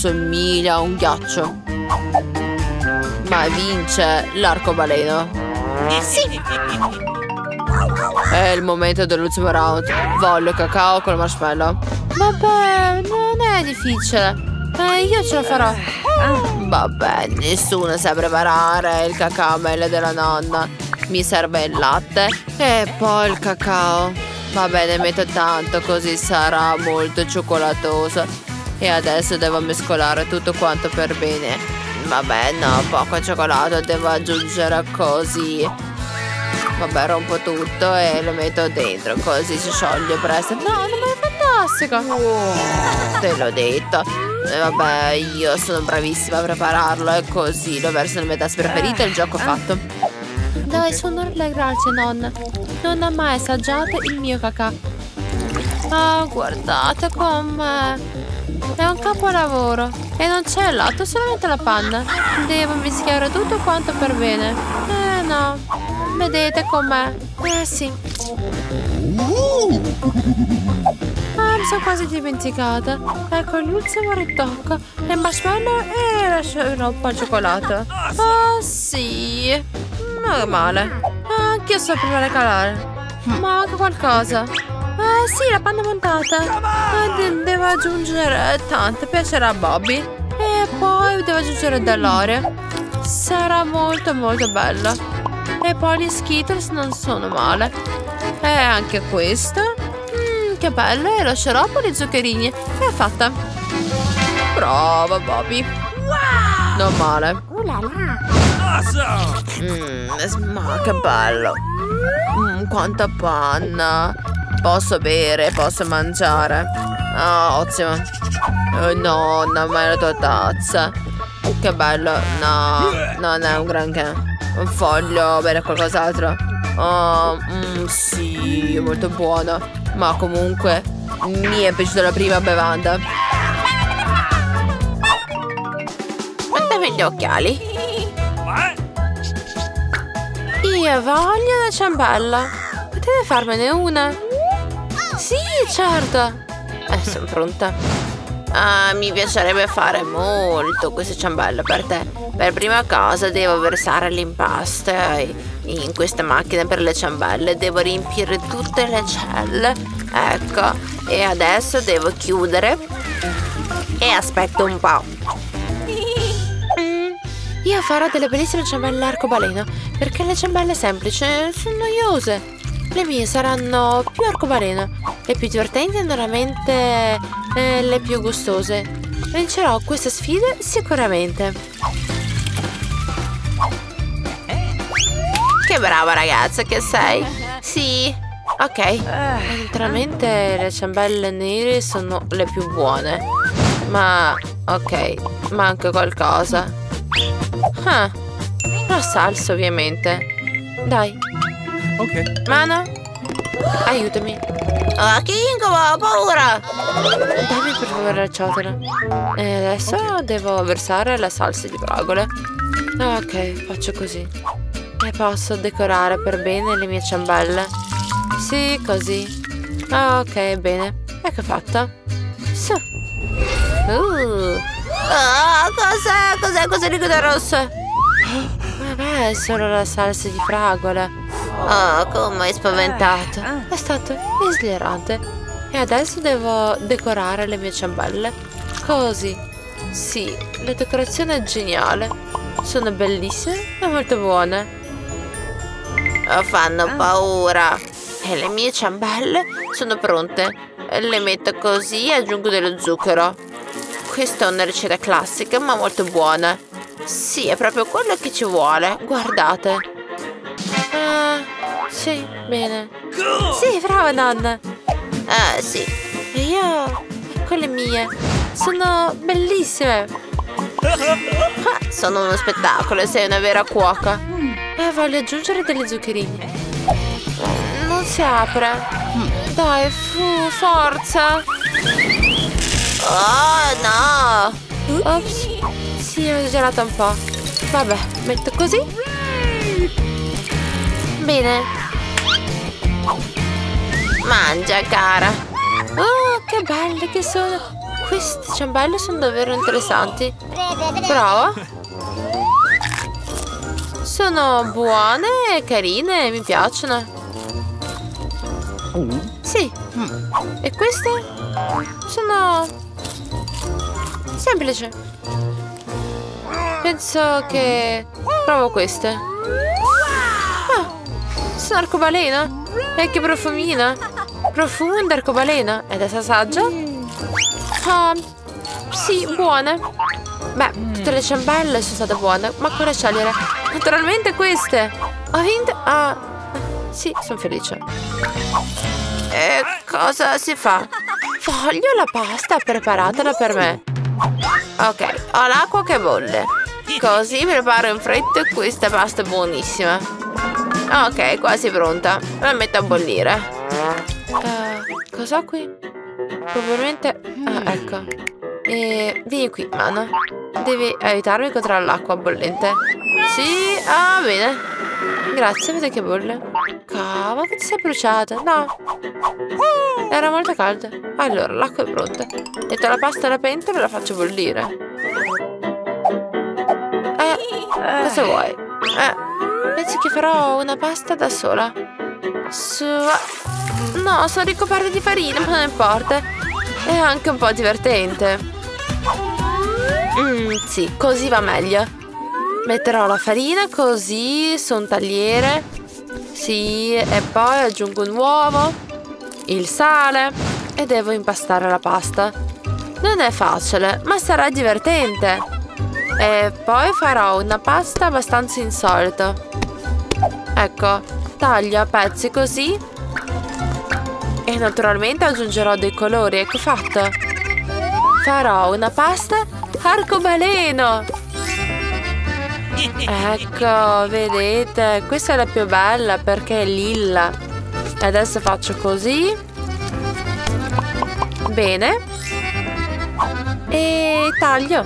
Speaker 5: Assomiglia a un ghiaccio. Ma vince l'arcobaleno. Sì.
Speaker 1: È il momento dell'ultimo round. Voglio cacao con il marshmallow. Vabbè, non è difficile. Io ce la farò. Vabbè, nessuno sa preparare il cacao meglio della nonna. Mi serve il latte e poi il cacao. Vabbè, ne metto tanto così sarà molto cioccolatoso. E adesso devo mescolare tutto quanto per bene. Vabbè, no, poco cioccolato, devo aggiungere così. Vabbè, rompo tutto e lo metto dentro, così si scioglie presto. No, non è fantastico! Te l'ho detto. E vabbè, io sono bravissima a prepararlo e così lo verso nel mio tasse preferito e il gioco è fatto. Dove sono le grazie, nonna? Non ha mai assaggiato il mio cacao. Ah, guardate com'è. È un capolavoro. E non c'è il latte, solamente la panna. Devo mischiare tutto quanto per bene. No. Vedete com'è? Sì. Mi sono quasi dimenticata. Ecco l'ultimo ritocco. Il marshmallow e lascerò un po' di cioccolato. Oh sì. Non è male. Anch'io so provare a calare. Manca qualcosa. Sì, la panna montata. Devo aggiungere tanto. Piacerà a Bobby. E poi devo aggiungere dell'olio. Sarà molto molto bella. E poi gli Skittles non sono male. E anche questo. Che bello. E lo sciroppo di zuccherini. È fatta. Brava Bobby. Wow. Non male. Ma che bello. Quanta panna. Posso bere, posso mangiare. Ottimo. Nonna, ma è la tua tazza. Che bello. No, non è un granché. Voglio bere qualcos'altro. Sì, è molto buono. Ma comunque mi è piaciuta la prima bevanda.
Speaker 5: Guardami gli occhiali.
Speaker 1: Io voglio una ciambella. Potete farmene una? Sì, certo.
Speaker 5: Sono pronta. Mi piacerebbe fare molto queste ciambelle per te. Per prima cosa devo versare l'impasto in questa macchina per le ciambelle. Devo riempire tutte le celle. Ecco. E adesso devo chiudere. E aspetto un po'.
Speaker 1: Io farò delle bellissime ciambelle arcobaleno, perché le ciambelle semplici sono noiose. Le mie saranno più arcobaleno, le più divertenti e veramente le più gustose. Vincerò queste sfide sicuramente.
Speaker 5: Che brava ragazza che sei. Sì. Ok.
Speaker 1: Naturalmente le ciambelle nere sono le più buone. Ma ok, manca qualcosa. La salsa ovviamente. Dai.
Speaker 3: Ok.
Speaker 1: Mano, aiutami.
Speaker 5: King, ho paura.
Speaker 1: Dammi per favore la ciotola. E adesso devo versare la salsa di fragole. Ok, faccio così. E posso decorare per bene le mie ciambelle. Sì, così. Ok, bene. Ecco fatta. Su.
Speaker 5: Cos'è? Cos'è questo liquido rosso?
Speaker 1: Vabbè, è solo la salsa di fragole.
Speaker 5: Come hai spaventato.
Speaker 1: È stato esilarante. E adesso devo decorare le mie ciambelle. Così. Sì, la decorazione è geniale. Sono bellissime e molto buone.
Speaker 5: Fanno paura. E le mie ciambelle sono pronte. Le metto così e aggiungo dello zucchero. Questa è una ricetta classica ma molto buona. Sì, è proprio quello che ci vuole. Guardate.
Speaker 1: Sì, bene. Sì, brava nonna.
Speaker 5: Sì.
Speaker 1: E io, quelle mie, sono bellissime.
Speaker 5: Sono uno spettacolo, sei una vera cuoca.
Speaker 1: E voglio aggiungere degli zuccherini. Non si apre. Dai, forza.
Speaker 5: Oh no.
Speaker 1: Ops. Sì, ho esagerato un po'. Vabbè, metto così. Bene.
Speaker 5: Mangia, cara.
Speaker 1: Oh, che belle che sono. Queste ciambelle sono davvero interessanti. Prova.
Speaker 5: Sono buone e carine, mi piacciono. Sì. E queste? Sono semplici. Penso che provo queste. Ah, sono arcobaleno. E che profumino. Profumo d'arcobaleno. Ed è assaggia? Ah, sì, buone. Beh, tutte le ciambelle sono state buone. Ma quale scegliere? Naturalmente queste. Ho vinto. Ah, sì, sono felice. E cosa si fa? Voglio la pasta, preparatela per me. Ok, ho l'acqua che bolle. Così preparo in fretta questa pasta buonissima. Ok, quasi pronta. La metto a bollire. Cos'ho qui? Probabilmente... Ah, ecco. Vieni qui, mano. Devi aiutarmi contro l'acqua bollente. Sì, ah, bene. Grazie, vedi che bolle. Cavolo, che ti sei bruciata? No. Era molto calda. Allora, l'acqua è pronta. Metto la pasta alla pentola e la faccio bollire. Cosa vuoi? Pensi che farò una pasta da sola? No, sono ricoperta di farina, ma non importa. È anche un po' divertente. Sì, così va meglio. Metterò la farina così su un tagliere. Sì, e poi aggiungo un uovo, il sale e devo impastare la pasta. Non è facile, ma sarà divertente. E poi farò una pasta abbastanza insolita. Ecco, taglio a pezzi così. E naturalmente aggiungerò dei colori. Ecco fatto. Farò una pasta arcobaleno. Ecco, vedete, questa è la più bella perché è lilla. E adesso faccio così. Bene. E taglio.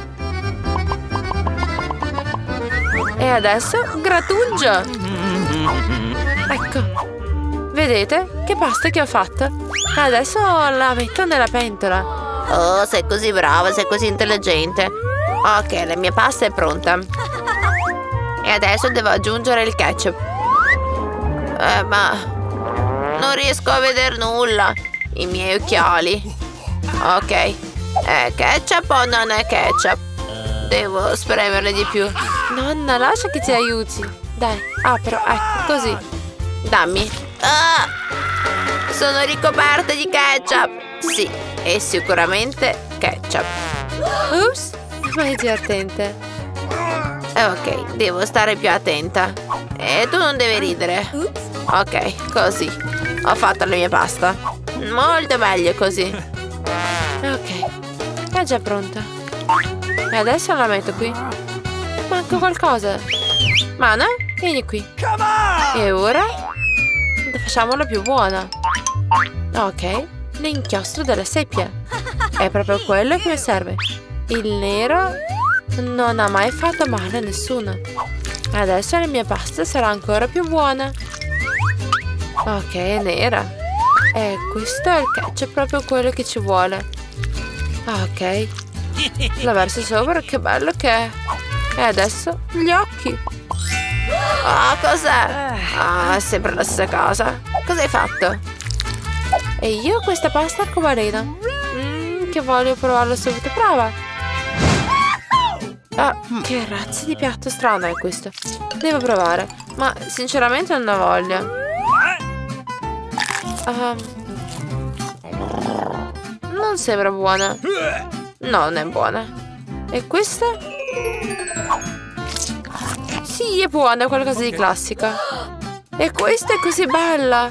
Speaker 5: E adesso grattugio. Ecco. Vedete che pasta che ho fatto? Adesso la metto nella pentola. Oh, sei così brava, sei così intelligente. Ok, la mia pasta è pronta. E adesso devo aggiungere il ketchup. Ma non riesco a vedere nulla. I miei occhiali. Ok. È ketchup o non è ketchup? Devo spremerle di più. Nonna, lascia che ti aiuti. Dai, apro, ecco, così. Dammi. Ah! Sono ricoperta di ketchup. Sì, è sicuramente ketchup. Ups, ma è divertente. Ok, devo stare più attenta. E tu non devi ridere. Ok, così. Ho fatto la mia pasta. Molto meglio così. Ok, è già pronta. E adesso la metto qui. Manca qualcosa. Mana, vieni qui. E ora facciamola più buona. Ok, l'inchiostro della seppia. È proprio quello che mi serve. Il nero non ha mai fatto male a nessuno. Adesso la mia pasta sarà ancora più buona. Ok, è nera. E questo è il ketchup, proprio quello che ci vuole. Ok. La verso sopra, che bello che è. E adesso gli occhi. Ah, cos'è? Ah, è sempre la stessa cosa. Cosa hai fatto? E io questa pasta arcobaleno. Che voglio provarlo subito. Prova. Ah, che razza di piatto strano è questo. Devo provare. Ma sinceramente non ho voglia. Non sembra buona. No, non è buona. E questa? Sì, è buona, è qualcosa di classica. E questa è così bella.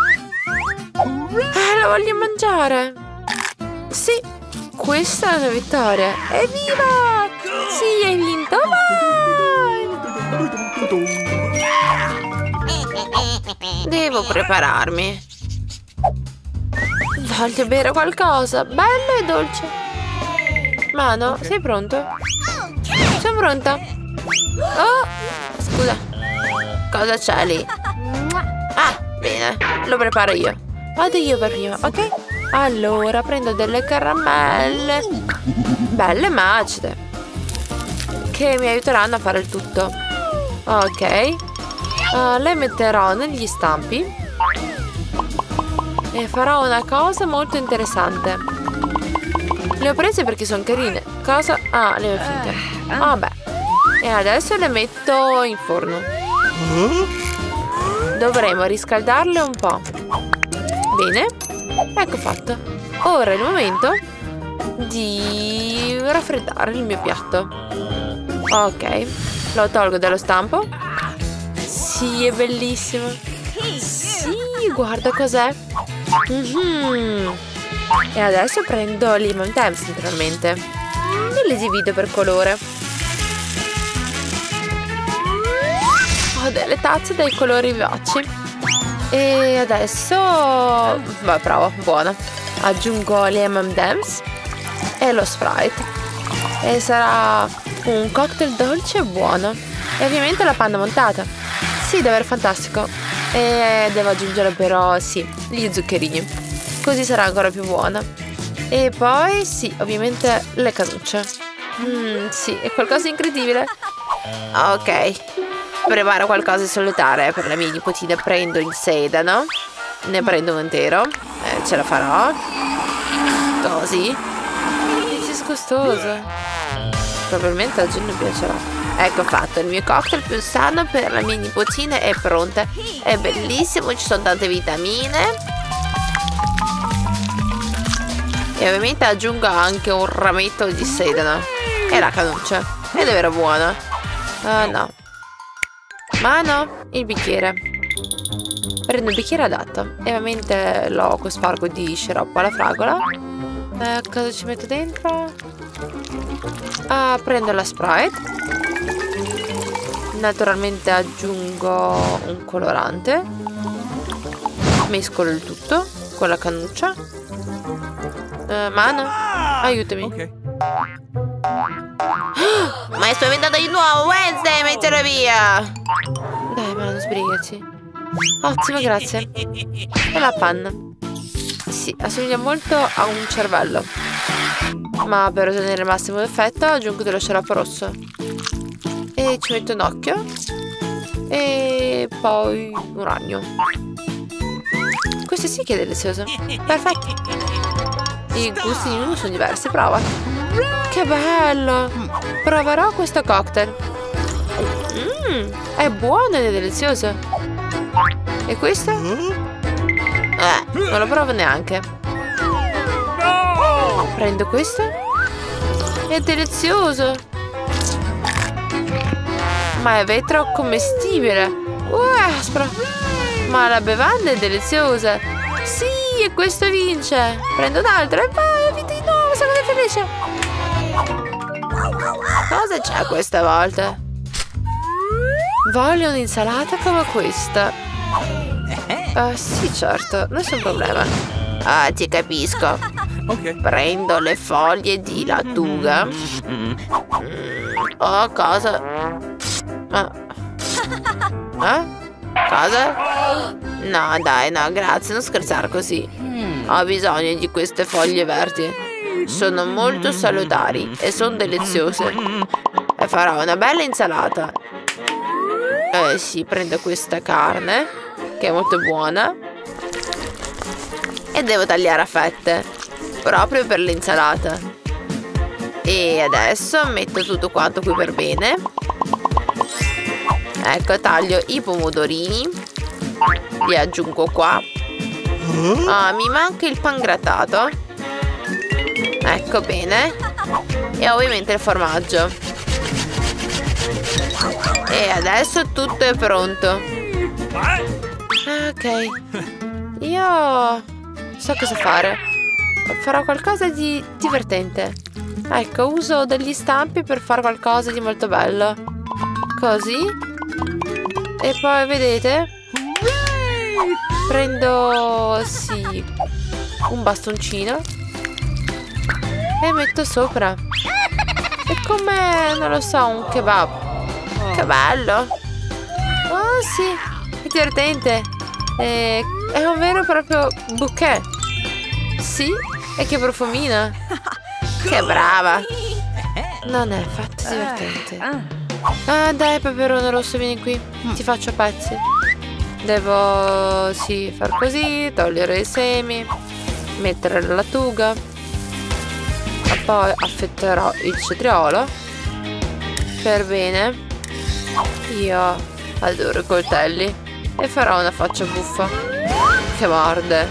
Speaker 5: La voglio mangiare. Sì, questa è una vittoria. Evviva! Sì, hai vinto. Vai! Devo prepararmi. Voglio bere qualcosa. Bello e dolce. Mano, sei pronto? Sono pronta. Oh, scusa. Cosa c'è lì? Ah, bene. Lo preparo io. Vado io per prima, ok? Allora, prendo delle caramelle. Belle ma acide, che mi aiuteranno a fare il tutto. Ok. Le metterò negli stampi e farò una cosa molto interessante. Le ho prese perché sono carine. Cosa? Ah, le ho finte. Vabbè. E adesso le metto in forno. Dovremo riscaldarle un po'. Bene. Ecco fatto. Ora è il momento di raffreddare il mio piatto. Ok. Lo tolgo dallo stampo. Sì, è bellissimo. Sì, guarda cos'è. E adesso prendo gli M&M's naturalmente e li divido per colore. Ho delle tazze dai colori vivaci. E adesso... Beh, bravo, buona. Aggiungo gli M&M's e lo Sprite. E sarà un cocktail dolce e buono. E ovviamente la panna montata. Sì, davvero fantastico. E devo aggiungere però, sì, gli zuccherini. Così sarà ancora più buona. E poi, sì, ovviamente le cannucce. Sì, è qualcosa di incredibile. Ok. Preparo qualcosa di salutare per la mia nipotina. Prendo il sedano. Ne prendo un intero. Ce la farò. Così. È disgustoso. Probabilmente a Gino piacerà. Ecco fatto, il mio cocktail più sano per la mia nipotina è pronta. È bellissimo, ci sono tante vitamine. E ovviamente aggiungo anche un rametto di sedano. E la cannuccia. È davvero buona. No. Ma no, il bicchiere. Prendo il bicchiere adatto. E ovviamente lo cospargo di sciroppo alla fragola. Cosa ci metto dentro? Prendo la Sprite. Naturalmente aggiungo un colorante. Mescolo il tutto con la cannuccia. Mano, aiutami.
Speaker 3: Okay.
Speaker 5: Ma è spaventato di nuovo, Wednesday, mettilo via. Dai, Mano, sbrigati. Ottimo, grazie. E la panna. Sì, assomiglia molto a un cervello. Ma per ottenere il massimo effetto aggiungo dello sciroppo rosso. E ci metto un occhio. E poi un ragno. Questo sì che è delizioso. Perfetto. I gusti di ognuno sono diversi, prova. Che bello! Proverò questo cocktail. È buono ed è delizioso. E questo? Non lo provo neanche. Prendo questo. È delizioso. Ma è vetro commestibile. Aspro. Ma la bevanda è deliziosa. Sì, e questo vince. Prendo un altro e poi ho vinto di nuovo. Sono felice. Cosa c'è questa volta? Voglio un'insalata come questa. Sì, certo, nessun problema. Ti capisco.
Speaker 3: Ok.
Speaker 5: Prendo le foglie di lattuga. Cosa? Cosa? No, dai, no, grazie, non scherzare così. Ho bisogno di queste foglie verdi. Sono molto salutari e sono deliziose. E farò una bella insalata. Sì, prendo questa carne, che è molto buona. E devo tagliare a fette, proprio per l'insalata. E adesso metto tutto quanto qui per bene. Ecco, taglio i pomodorini. Li aggiungo qua. Mi manca il pangrattato. Ecco, bene. E ovviamente il formaggio. E adesso tutto è pronto. Ok. Io so cosa fare. Farò qualcosa di divertente. Ecco, uso degli stampi per fare qualcosa di molto bello. Così. E poi, vedete? Prendo, sì, un bastoncino e metto sopra. È come, non lo so, un kebab. Che bello. Oh sì, è divertente. È un vero e proprio bouquet. Sì, e che profumina. Che brava. Non è affatto divertente.
Speaker 1: Ah, dai, peperone rosso, vieni qui. Ti faccio a pezzi. Devo, sì, far così, togliere i semi, mettere la lattuga. E poi affetterò il cetriolo. Per bene. Io adoro i coltelli. E farò una faccia buffa. Che morde.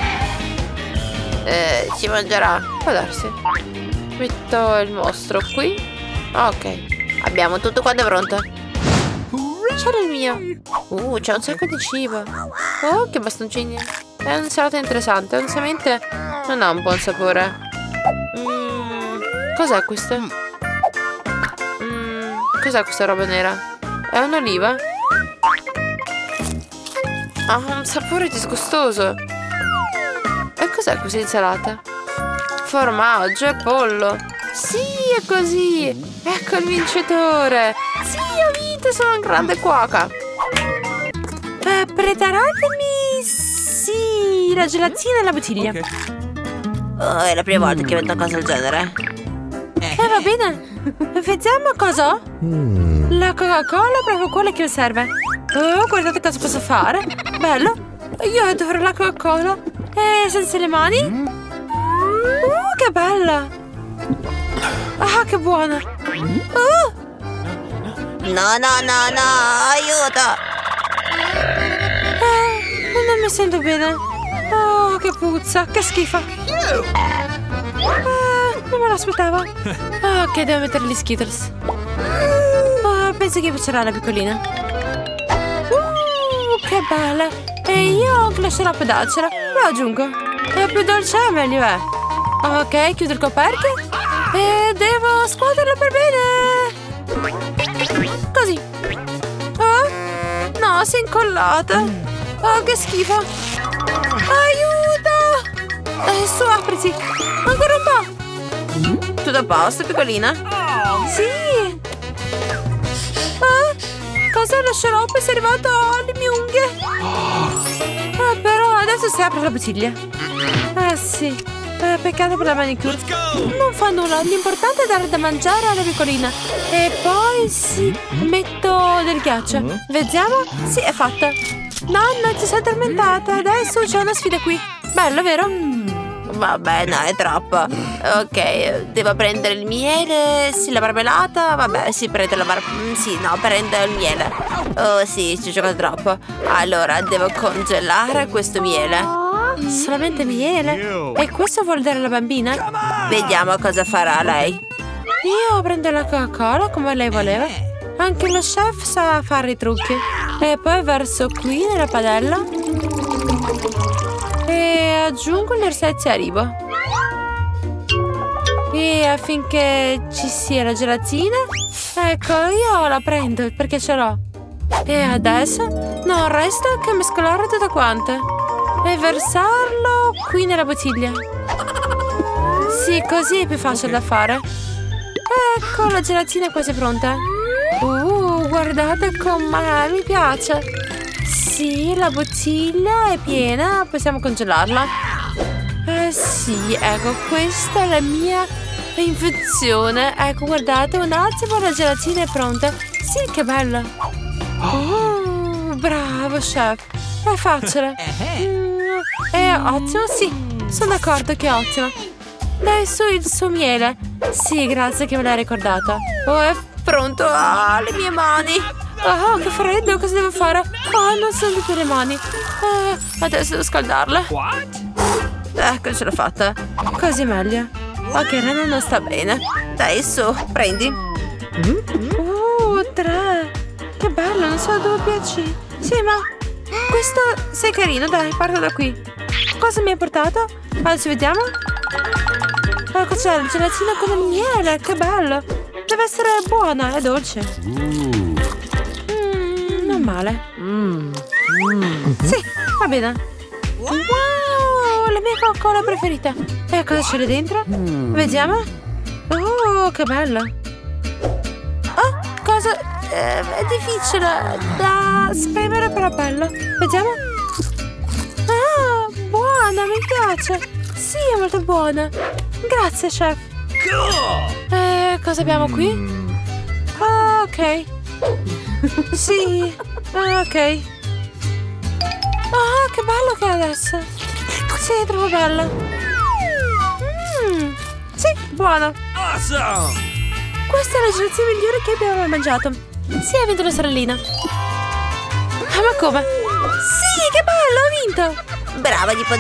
Speaker 1: Ci mangerà. Può darsi. Metto il mostro qui. Ok. Abbiamo tutto quanto pronto. C'era il mio. C'è un sacco di cibo. Oh, che bastoncini. È un salato interessante. Onestamente non ha un buon sapore. Cos'è questo? Cos'è questa roba nera? È un'oliva? Ha un sapore disgustoso. E cos'è questa insalata? Formaggio e pollo. Sì, è così. Ecco il vincitore. Sì, ho vinto, sono un grande cuoca. Preparatemi, sì, la gelatina e la bottiglia.
Speaker 3: Okay.
Speaker 5: Oh, è la prima volta che vedo una cosa del genere.
Speaker 1: Va bene. Vediamo cosa ho. La Coca-Cola è proprio quella che mi serve. Oh, guardate cosa posso fare. Bello. Io adoro la Coca-Cola. E senza le mani. Che bella. Ah, che buona.
Speaker 5: No, aiuto.
Speaker 1: Non mi sento bene. Oh, che puzza, che schifo. Non me l'aspettavo. Ok, devo mettere gli Skittles. Penso che piacerà la piccolina. Che bella. E io ho anche la sciroppo d'acero. Lo aggiungo. E più dolce è meglio è. Ok, chiudo il coperchio. E devo scuoterlo per bene. Così. Oh, no, si è incollata. Oh, che schifo. Aiuto. Su, apriti. Ancora un po'. Tutto a posto, piccolina? Sì. Cos'è lo sciroppo? È arrivato alle mie unghie. Però adesso si apre la bottiglia. Sì. Peccato per la manicure. Non fa nulla. L'importante è dare da mangiare alla piccolina. E poi sì, metto del ghiaccio. Vediamo. Sì, è fatta. Nonna, ti sei addormentata. Adesso c'è una sfida qui. Bello, vero?
Speaker 5: Vabbè, no, è troppo. Ok, devo prendere il miele. Sì, la marmellata. Vabbè, sì, prendo la marmellata. Sì, no, prendo il miele. Oh, sì, ci ho giocato troppo. Allora, devo congelare questo miele.
Speaker 1: Solamente miele? E questo vuol dare alla bambina?
Speaker 5: Vediamo cosa farà lei.
Speaker 1: Io prendo la Coca-Cola come lei voleva. Anche lo chef sa fare i trucchi. E poi verso qui nella padella. E aggiungo gli orsetti a ribo. E affinché ci sia la gelatina, ecco, io la prendo perché ce l'ho. E adesso non resta che mescolare tutto quanto e versarlo qui nella bottiglia. Sì, così è più facile da fare. Ecco, la gelatina è quasi pronta. Guardate com'è, mi piace. Sì, la bottiglia è piena, possiamo congelarla. Sì, ecco, questa è la mia invenzione. Ecco, guardate, un attimo, la gelatina è pronta. Sì, che bella. Bravo, chef. È facile. È ottimo, sì, sono d'accordo che è ottimo. Dai su il suo miele. Sì, grazie che me l'hai ricordata. Oh, è pronto. Le mie mani. Che freddo, cosa devo fare? Non sono più le mani. Adesso devo scaldarle. Ecco, ce l'ho fatta. Così meglio. Ok, Rena non sta bene. Dai, su, prendi. 3. Che bello, non so dove piaci. Sì, ma questo sei carino, dai, parto da qui. Cosa mi hai portato? Adesso vediamo. Ecco, c'è la gelatina con il miele, che bello. Deve essere buona, è dolce. Non male. Sì, va bene. Wow, la mia Coca-Cola preferita. E cosa c'è lì dentro? Vediamo. Oh, che bello. Cosa? È difficile da spremere, però bello. Vediamo. Buona, mi piace. Sì, è molto buona. Grazie, chef. Cosa abbiamo qui? Ok. Sì. Ok. Oh, che bello che è adesso. Sì, è troppo bello. Sì, buono.
Speaker 3: Awesome!
Speaker 1: Questa è la gelatina migliore che abbiamo mai mangiato. Sì, hai vinto la sorellina. Ma come? Sì, che bello, ho vinto.
Speaker 5: Brava,